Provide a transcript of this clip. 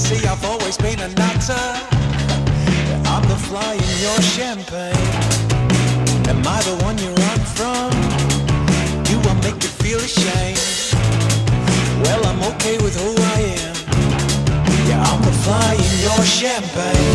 see, I've always been a nutter. I'm the fly in your champagne. Am I the one you run from? Do I make you feel ashamed? Well, I'm okay with who I am. Yeah, I'm the fly in your champagne.